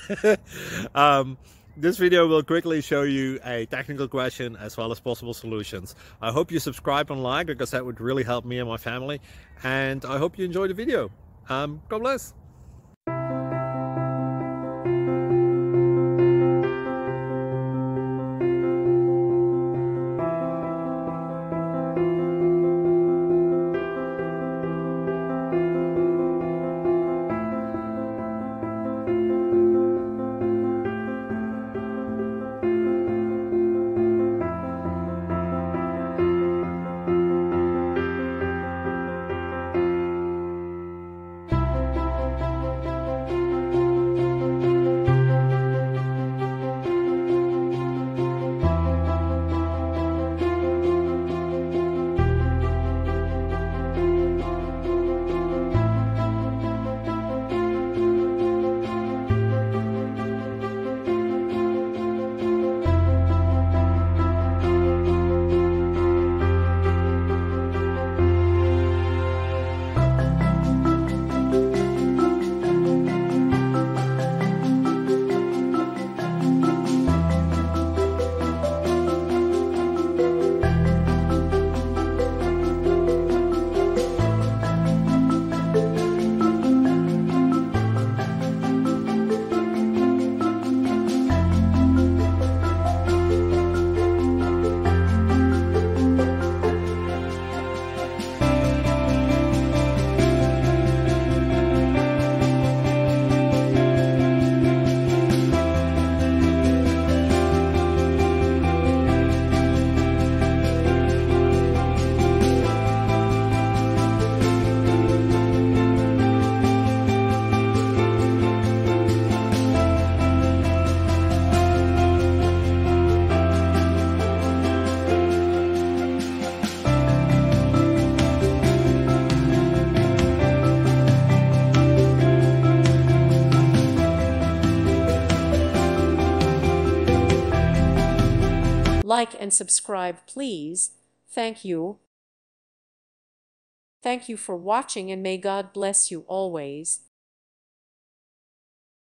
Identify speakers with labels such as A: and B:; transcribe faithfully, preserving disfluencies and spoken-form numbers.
A: um, this video will quickly show you a technical question as well as possible solutions. I hope you subscribe and like, because that would really help me and my family. And I hope you enjoy the video. Um, God bless.
B: Like and subscribe, please. Thank you. Thank you for watching, and may God bless you always.